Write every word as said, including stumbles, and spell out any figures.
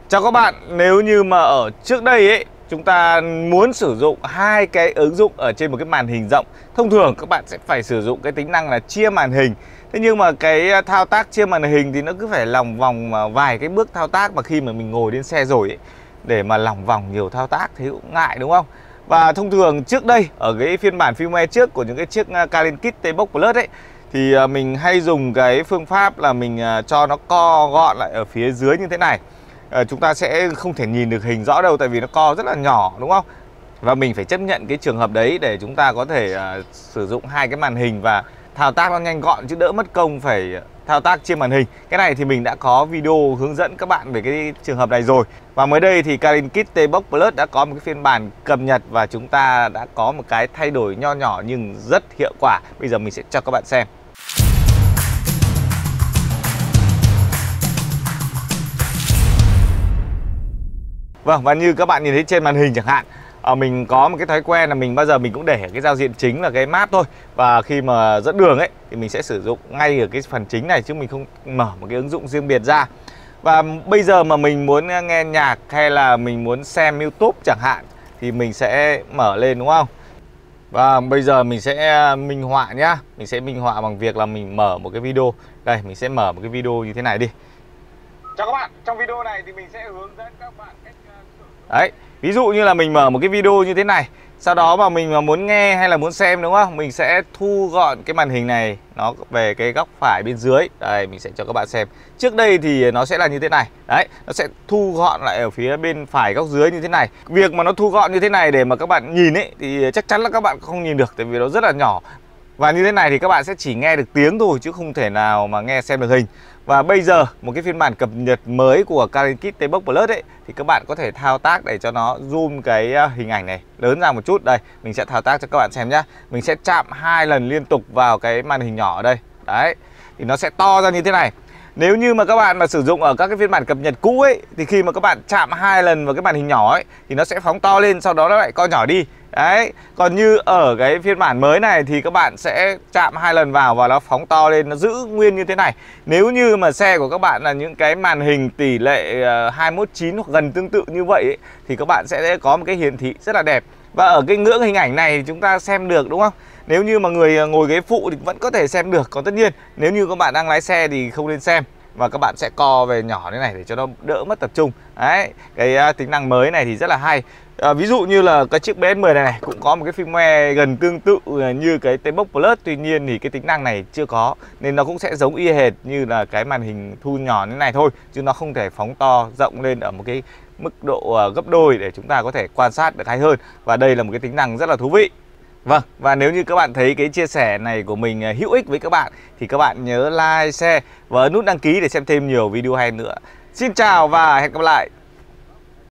Chào các bạn, nếu như mà ở trước đây ấy chúng ta muốn sử dụng hai cái ứng dụng ở trên một cái màn hình rộng, thông thường các bạn sẽ phải sử dụng cái tính năng là chia màn hình. Thế nhưng mà cái thao tác chia màn hình thì nó cứ phải lòng vòng vài cái bước thao tác, mà khi mà mình ngồi lên xe rồi ấy, để mà lòng vòng nhiều thao tác thì cũng ngại, đúng không? Và thông thường trước đây ở cái phiên bản firmware trước của những cái chiếc Kalinkit T-Box Plus ấy, thì mình hay dùng cái phương pháp là mình cho nó co gọn lại ở phía dưới như thế này. À, chúng ta sẽ không thể nhìn được hình rõ đâu, tại vì nó co rất là nhỏ, đúng không? Và mình phải chấp nhận cái trường hợp đấy để chúng ta có thể uh, sử dụng hai cái màn hình và thao tác nó nhanh gọn, chứ đỡ mất công phải thao tác trên màn hình. Cái này thì mình đã có video hướng dẫn các bạn về cái trường hợp này rồi. Và mới đây thì Kalinkit T-Box Plus đã có một cái phiên bản cập nhật và chúng ta đã có một cái thay đổi nho nhỏ nhưng rất hiệu quả. Bây giờ mình sẽ cho các bạn xem. Vâng, và như các bạn nhìn thấy trên màn hình chẳng hạn, à, mình có một cái thói quen là mình bao giờ mình cũng để cái giao diện chính là cái map thôi. Và khi mà dẫn đường ấy thì mình sẽ sử dụng ngay ở cái phần chính này, chứ mình không mở một cái ứng dụng riêng biệt ra. Và bây giờ mà mình muốn nghe nhạc hay là mình muốn xem YouTube chẳng hạn thì mình sẽ mở lên, đúng không? Và bây giờ mình sẽ minh họa nhá. Mình sẽ minh họa bằng việc là mình mở một cái video. Đây, mình sẽ mở một cái video như thế này đi. Chào các bạn, trong video này thì mình sẽ hướng dẫn các bạn cách uh, đấy, ví dụ như là mình mở một cái video như thế này, sau đó mà mình mà muốn nghe hay là muốn xem, đúng không? Mình sẽ thu gọn cái màn hình này nó về cái góc phải bên dưới. Đây, mình sẽ cho các bạn xem. Trước đây thì nó sẽ là như thế này. Đấy, nó sẽ thu gọn lại ở phía bên phải góc dưới như thế này. Việc mà nó thu gọn như thế này để mà các bạn nhìn ấy thì chắc chắn là các bạn không nhìn được, tại vì nó rất là nhỏ. Và như thế này thì các bạn sẽ chỉ nghe được tiếng thôi, chứ không thể nào mà nghe xem được hình. Và bây giờ một cái phiên bản cập nhật mới của Kalinkit T-Box Plus ấy, thì các bạn có thể thao tác để cho nó zoom cái hình ảnh này lớn ra một chút. Đây, mình sẽ thao tác cho các bạn xem nhá. Mình sẽ chạm hai lần liên tục vào cái màn hình nhỏ ở đây. Đấy, thì nó sẽ to ra như thế này. Nếu như mà các bạn mà sử dụng ở các cái phiên bản cập nhật cũ ấy, thì khi mà các bạn chạm hai lần vào cái màn hình nhỏ ấy thì nó sẽ phóng to lên, sau đó nó lại co nhỏ đi. Đấy, còn như ở cái phiên bản mới này thì các bạn sẽ chạm hai lần vào và nó phóng to lên, nó giữ nguyên như thế này. Nếu như mà xe của các bạn là những cái màn hình tỷ lệ hai mốt chín hoặc gần tương tự như vậy ấy, thì các bạn sẽ có một cái hiển thị rất là đẹp. Và ở cái ngưỡng hình ảnh này thì chúng ta xem được, đúng không? Nếu như mà người ngồi ghế phụ thì vẫn có thể xem được. Còn tất nhiên nếu như các bạn đang lái xe thì không nên xem, và các bạn sẽ co về nhỏ thế này để cho nó đỡ mất tập trung. Đấy, cái tính năng mới này thì rất là hay. À, ví dụ như là cái chiếc B S mười này, này cũng có một cái firmware gần tương tự như cái T-Box Plus, tuy nhiên thì cái tính năng này chưa có, nên nó cũng sẽ giống y hệt như là cái màn hình thu nhỏ như này thôi, chứ nó không thể phóng to rộng lên ở một cái mức độ gấp đôi để chúng ta có thể quan sát được hay hơn. Và đây là một cái tính năng rất là thú vị. Vâng, và nếu như các bạn thấy cái chia sẻ này của mình hữu ích với các bạn thì các bạn nhớ like, share và ấn nút đăng ký để xem thêm nhiều video hay nữa. Xin chào và hẹn gặp lại.